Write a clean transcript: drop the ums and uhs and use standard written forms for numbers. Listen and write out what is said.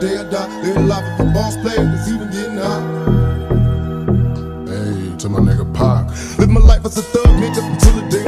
day I die. Live life of a boss player that's even getting high. Hey, to my nigga Pac. Live my life as a thug nigga until the day